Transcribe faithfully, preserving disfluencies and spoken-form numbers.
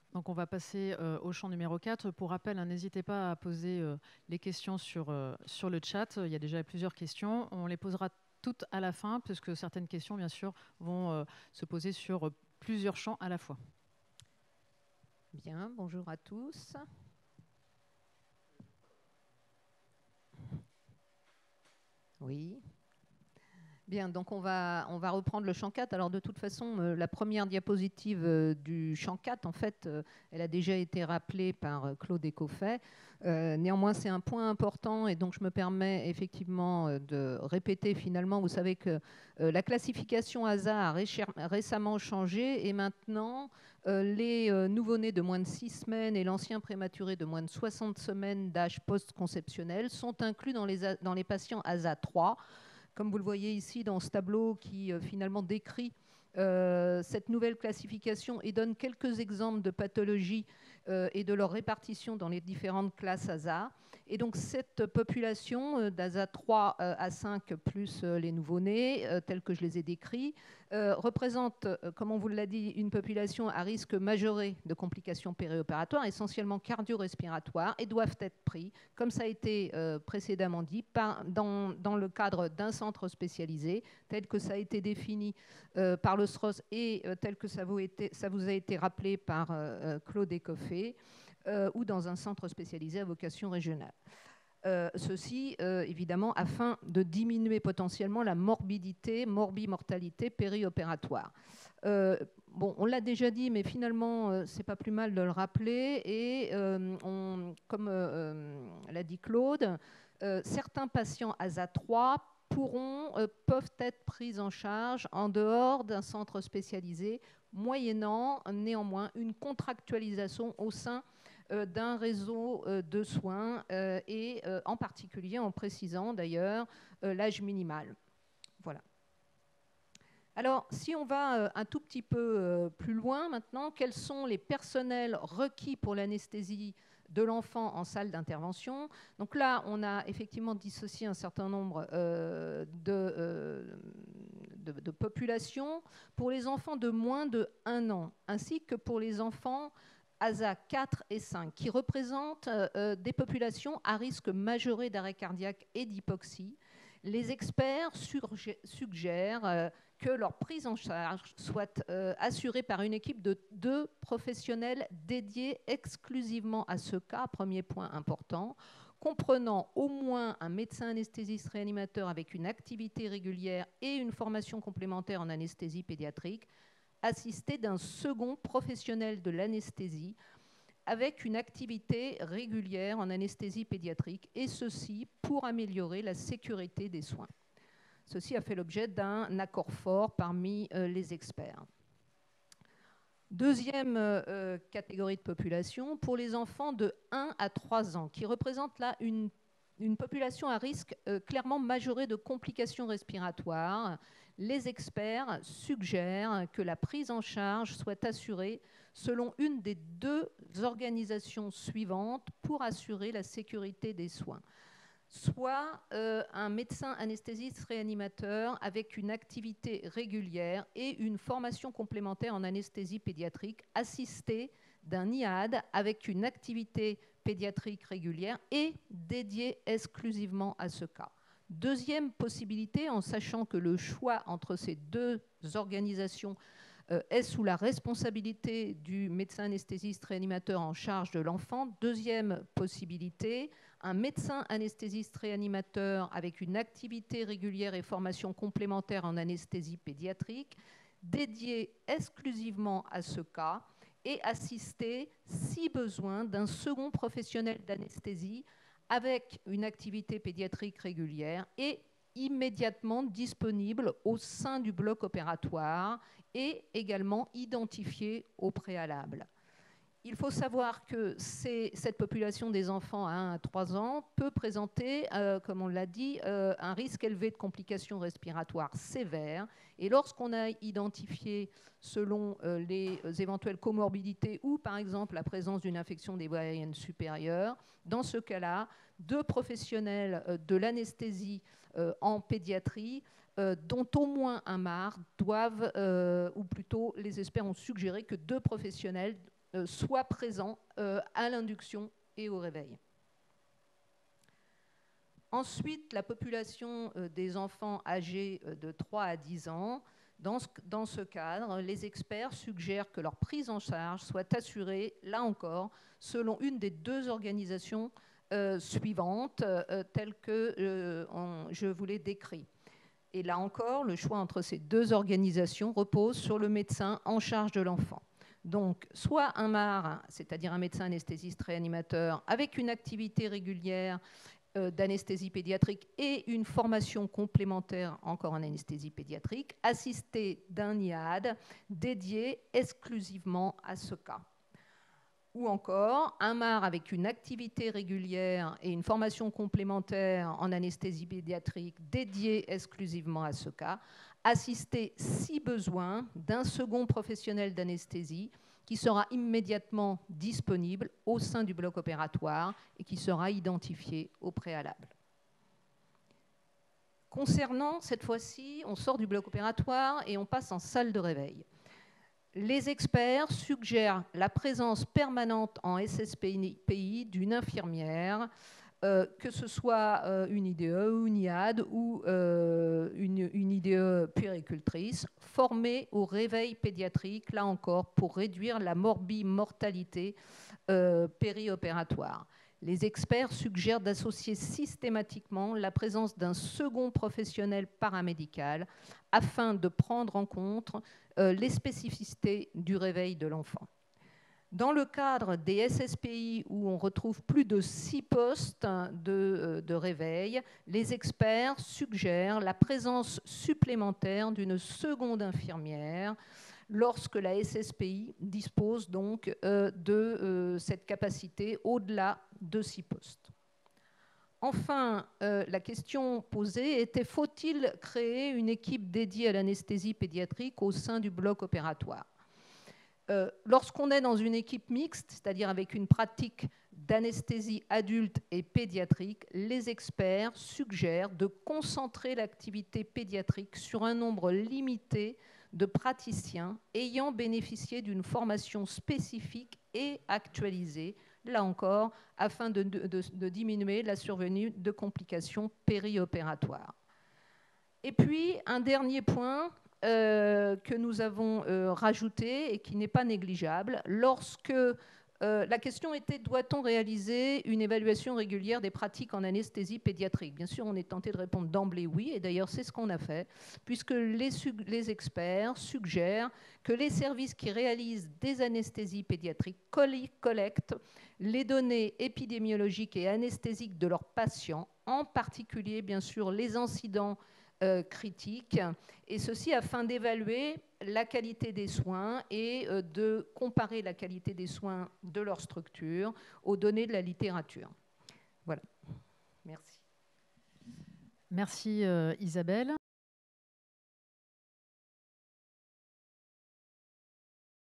Donc on va passer euh, au champ numéro quatre. Pour rappel, hein, n'hésitez pas à poser euh, les questions sur, euh, sur le chat. Il y a déjà plusieurs questions. On les posera toutes à la fin, puisque certaines questions, bien sûr, vont euh, se poser sur euh, plusieurs champs à la fois. Bien, bonjour à tous. Oui. Bien, donc on va, on va reprendre le champ quatre. Alors de toute façon, euh, la première diapositive euh, du champ quatre, en fait, euh, elle a déjà été rappelée par euh, Claude Escoffet. Euh, néanmoins, c'est un point important et donc je me permets effectivement euh, de répéter finalement. Vous savez que euh, la classification A S A a récher- récemment changé et maintenant euh, les euh, nouveau-nés de moins de six semaines et l'ancien prématuré de moins de soixante semaines d'âge post-conceptionnel sont inclus dans les, a- dans les patients A S A trois. Comme vous le voyez ici dans ce tableau qui euh, finalement décrit euh, cette nouvelle classification et donne quelques exemples de pathologies euh, et de leur répartition dans les différentes classes A S A. Et donc cette population euh, d'A S A trois euh, à cinq plus euh, les nouveau-nés, euh, tels que je les ai décrits, euh, représente, euh, comme on vous l'a dit, une population à risque majoré de complications périopératoires, essentiellement cardio-respiratoires, et doivent être pris, comme ça a été euh, précédemment dit, par, dans, dans le cadre d'un centre spécialisé, tel que ça a été défini euh, par le S R O S et euh, tel que ça vous, été, ça vous a été rappelé par euh, Claude Escoffet, euh, ou dans un centre spécialisé à vocation régionale. Euh, ceci, euh, évidemment, afin de diminuer potentiellement la morbidité, morbimortalité périopératoire. Euh, bon, on l'a déjà dit, mais finalement, euh, c'est pas plus mal de le rappeler. Et euh, on, comme euh, l'a dit Claude, euh, certains patients A S A trois pourront, euh, peuvent être pris en charge en dehors d'un centre spécialisé, moyennant néanmoins une contractualisation au sein euh, d'un réseau euh, de soins euh, et euh, en particulier en précisant d'ailleurs euh, l'âge minimal. Voilà. Alors, si on va euh, un tout petit peu euh, plus loin maintenant, quels sont les personnels requis pour l'anesthésie de l'enfant en salle d'intervention? Donc là, on a effectivement dissocié un certain nombre euh, de, euh, de, de populations pour les enfants de moins de un an, ainsi que pour les enfants A S A quatre et cinq, qui représentent euh, des populations à risque majoré d'arrêt cardiaque et d'hypoxie. Les experts suggèrent euh, que leur prise en charge soit euh, assurée par une équipe de deux professionnels dédiés exclusivement à ce cas, premier point important, comprenant au moins un médecin anesthésiste réanimateur avec une activité régulière et une formation complémentaire en anesthésie pédiatrique, assisté d'un second professionnel de l'anesthésie avec une activité régulière en anesthésie pédiatrique, et ceci pour améliorer la sécurité des soins. Ceci a fait l'objet d'un accord fort parmi euh, les experts. Deuxième euh, catégorie de population, pour les enfants de un à trois ans, qui représente là une, une population à risque euh, clairement majoré de complications respiratoires. Les experts suggèrent que la prise en charge soit assurée selon une des deux organisations suivantes pour assurer la sécurité des soins. Soit euh, un médecin anesthésiste réanimateur avec une activité régulière et une formation complémentaire en anesthésie pédiatrique, assisté d'un I A D avec une activité pédiatrique régulière et dédié exclusivement à ce cas. Deuxième possibilité, en sachant que le choix entre ces deux organisations euh, est sous la responsabilité du médecin anesthésiste réanimateur en charge de l'enfant. Deuxième possibilité, un médecin anesthésiste réanimateur avec une activité régulière et formation complémentaire en anesthésie pédiatrique, dédié exclusivement à ce cas et assisté, si besoin, d'un second professionnel d'anesthésie avec une activité pédiatrique régulière et immédiatement disponible au sein du bloc opératoire et également identifié au préalable. Il faut savoir que cette population des enfants à un à trois ans peut présenter, euh, comme on l'a dit, euh, un risque élevé de complications respiratoires sévères. Et lorsqu'on a identifié, selon euh, les éventuelles comorbidités ou par exemple la présence d'une infection des voies aériennes supérieures, dans ce cas-là, deux professionnels euh, de l'anesthésie euh, en pédiatrie, euh, dont au moins un M A R, doivent, euh, ou plutôt les experts ont suggéré que deux professionnels euh, soient présents euh, à l'induction et au réveil. Ensuite, la population euh, des enfants âgés euh, de trois à dix ans. Dans ce, dans ce cadre, les experts suggèrent que leur prise en charge soit assurée, là encore, selon une des deux organisations euh, suivantes, euh, telles que euh, on, je vous l'ai décrit. Et là encore, le choix entre ces deux organisations repose sur le médecin en charge de l'enfant. Donc, soit un M A R, c'est-à-dire un médecin anesthésiste réanimateur, avec une activité régulière euh, d'anesthésie pédiatrique et une formation complémentaire encore en anesthésie pédiatrique, assisté d'un I A D dédié exclusivement à ce cas. Ou encore un M A R avec une activité régulière et une formation complémentaire en anesthésie pédiatrique dédiée exclusivement à ce cas, assisté, si besoin, d'un second professionnel d'anesthésie qui sera immédiatement disponible au sein du bloc opératoire et qui sera identifié au préalable. Concernant, cette fois-ci, on sort du bloc opératoire et on passe en salle de réveil. Les experts suggèrent la présence permanente en S S P I d'une infirmière, euh, que ce soit euh, une I D E ou une I A D ou euh, une, une I D E puéricultrice, formée au réveil pédiatrique, là encore, pour réduire la morbimortalité euh, périopératoire. Les experts suggèrent d'associer systématiquement la présence d'un second professionnel paramédical afin de prendre en compte euh, les spécificités du réveil de l'enfant. Dans le cadre des S S P I où on retrouve plus de six postes de, de réveil, les experts suggèrent la présence supplémentaire d'une seconde infirmière lorsque la S S P I dispose donc euh, de euh, cette capacité au-delà de six postes. Enfin, euh, la question posée était: faut-il créer une équipe dédiée à l'anesthésie pédiatrique au sein du bloc opératoire? euh, Lorsqu'on est dans une équipe mixte, c'est-à-dire avec une pratique d'anesthésie adulte et pédiatrique, les experts suggèrent de concentrer l'activité pédiatrique sur un nombre limité de praticiens ayant bénéficié d'une formation spécifique et actualisée, là encore, afin de, de, de diminuer la survenue de complications périopératoires. Et puis, un dernier point euh, que nous avons euh, rajouté et qui n'est pas négligeable, lorsque euh, la question était: doit-on réaliser une évaluation régulière des pratiques en anesthésie pédiatrique? Bien sûr, on est tenté de répondre d'emblée oui, et d'ailleurs c'est ce qu'on a fait, puisque les, les experts suggèrent que les services qui réalisent des anesthésies pédiatriques collectent les données épidémiologiques et anesthésiques de leurs patients, en particulier bien sûr les incidents Euh, critiques, et ceci afin d'évaluer la qualité des soins et euh, de comparer la qualité des soins de leur structure aux données de la littérature. Voilà. Merci. Merci euh, Isabelle.